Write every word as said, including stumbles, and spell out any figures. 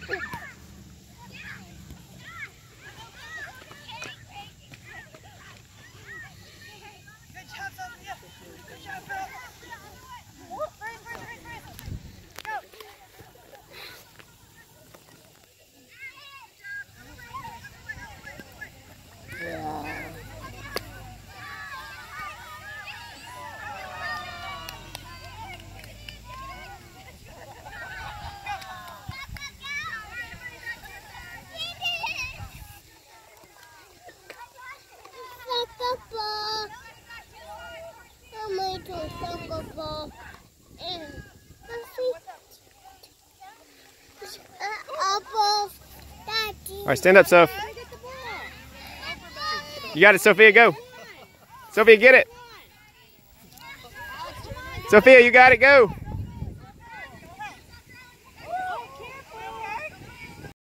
job, Sophia. Good job, girl. Race, race, race, race. Go. Soccer ball. I'm going to a soccer ball. And apples. All right, stand up, Soph. You got it, Sophia. Go. Sophia, get it. Sophia, you got it. Go.